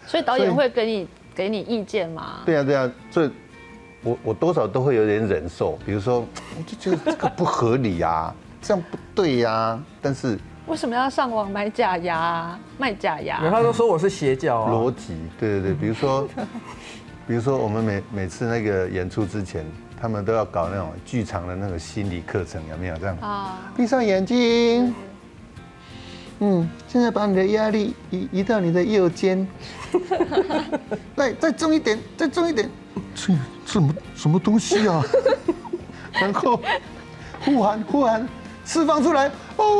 所以导演会给你意见吗？ 对啊，所以我多少都会有点忍受，比如说我就觉得这个不合理啊，这样不对呀，但是为什么要上网买假牙、卖假牙？ 他都说我是邪教啊。 逻辑，对，比如说我们每次那个演出之前，他们都要搞那种剧场的那个心理课程，有没有这样？啊，闭上眼睛。现在把你的压力移到你的右肩，来，再重一点，再重一点，这什么东西啊？然后呼喊，释放出来，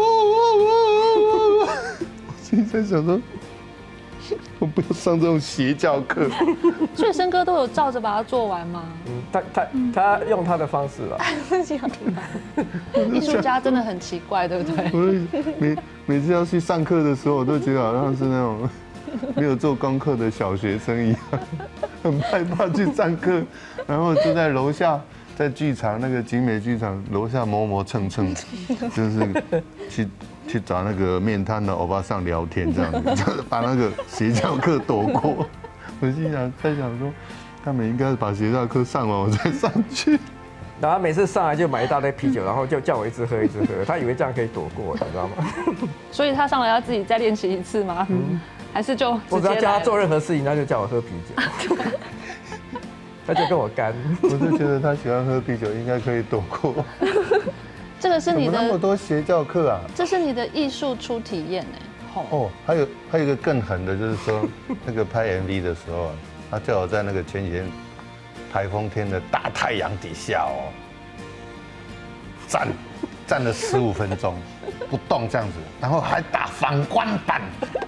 我心里在想说，我不要上这种邪教课。 所以森哥都有照着把它做完吗？ 他用他的方式了。 艺术家真的很奇怪，对不对？ 每次要去上课的时候，我都觉得好像是那种没有做功课的小学生一样，很害怕去上课，然后就在楼下，在剧场那个景美剧场楼下磨蹭，就是去找那个面摊的欧巴桑聊天这样子，就是把那个邪教课躲过。我心在想说，他们应该是把邪教课上完我再上去。 然后他每次上来就买一大堆啤酒，然后就叫我一直喝，他以为这样可以躲过，你知道吗？ 所以他上来要自己再练习一次吗？还是就我只要叫他做任何事情，他就叫我喝啤酒，他就跟我干。 我就觉得他喜欢喝啤酒，应该可以躲过。 这个是你的怎么那么多邪教课啊？ 这是你的艺术初体验哎。 哦，还有一个更狠的，就是说那个拍 MV 的时候，他叫我在那个前几天台风天的大太阳底下哦，站了15分钟不动这样子，然后还打反光板，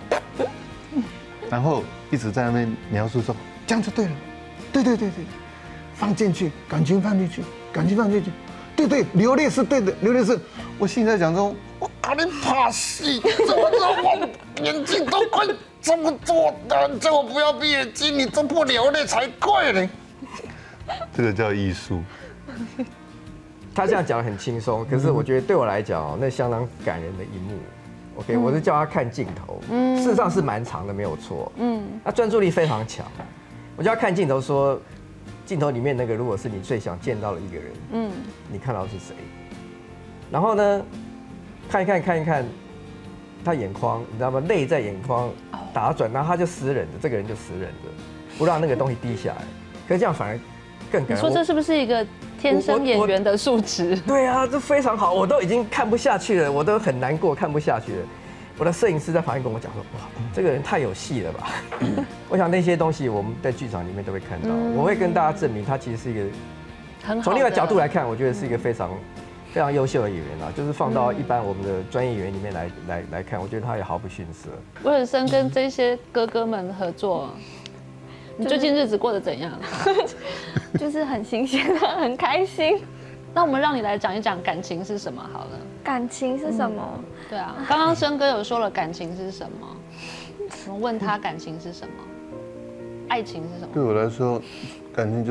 然后一直在那边描述说这样就对了，对，放进去，感情放进去，对，流泪是对的，流泪是。我心里在讲说，我搞你怕戏，怎么让我眼睛都快这么做的，叫我不要闭眼睛，你这不流泪才怪呢。这个叫艺术。 他这样讲很轻松，可是我觉得对我来讲那相当感人的一幕。OK， 我是叫他看镜头，事实上是蛮长的，没有错。他专注力非常强。我叫他看镜头说。镜头里面那个，如果是你最想见到的一个人，你看到是谁？然后呢，看一看，他眼眶，你知道吗？泪在眼眶打转，然后他就死忍着，这个人就死忍着，不让那个东西滴下来。可是这样反而更感人。 你说这是不是一个天生演员的素质？ 对啊，这非常好，我都已经看不下去了，我都很难过，看不下去了。我的摄影师在旁边跟我讲说：“哇，这个人太有戏了吧！”我想那些东西我们在剧场里面都会看到。我会跟大家证明，他其实是一个从另外角度来看，我觉得是一个非常优秀的演员啊。就是放到一般我们的专业演员里面来看，我觉得他也毫不逊色。 威尔森跟这些哥哥们合作，你最近日子过得怎样？ 就是很新鲜，很开心。 那我们让你来讲一讲感情是什么好了。 感情是什么？ 对啊，刚刚森哥有说了感情是什么，我们问他感情是什么，爱情是什么？ 对我来说，感情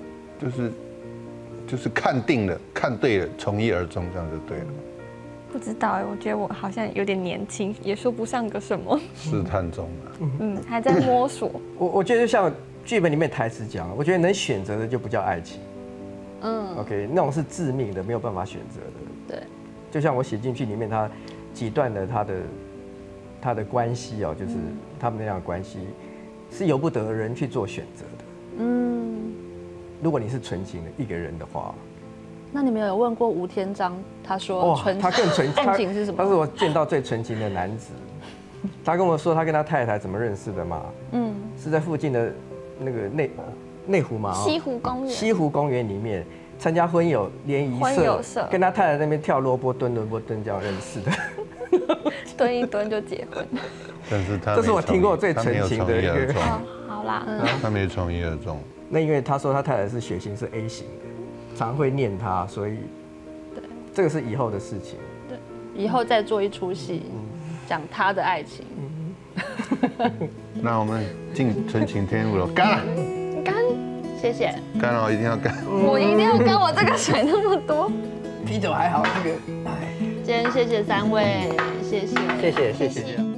就是看定了，看对了，从一而终，这样就对了。 不知道哎，我觉得我好像有点年轻，也说不上个什么。 试探中啊。 还在摸索。 我觉得就像剧本里面台词讲，我觉得能选择的就不叫爱情。OK， 那种是致命的，没有办法选择的。 对。 就像我写进去里面，他几段的他的关系哦，就是他们那样的关系，是由不得人去做选择的。如果你是纯情的一个人的话， 那你们有问过吴天章？他说他更纯， 爱情是什么？ 他是我见到最纯情的男子。他跟我说他跟他太太怎么认识的嘛？是在附近的那个内湖嘛？ 西湖公园。 西湖公园里面。参加婚友联谊社，跟他太太那边跳萝卜蹲这样认识的， 蹲一蹲就结婚。 但是他这是我听过最纯情的一个。 好啦， 他没从一而终。 那因为他说他太太是血型是 A 型的，常会念他，所以对，这个是以后的事情。 对，以后再做一出戏，讲他的爱情。 那我们进纯情天物了，干了， 干。 谢谢， 干了，一定要干。 我一定要干，我这个水那么多。 啤酒还好，那个， 今天谢谢3位，谢谢。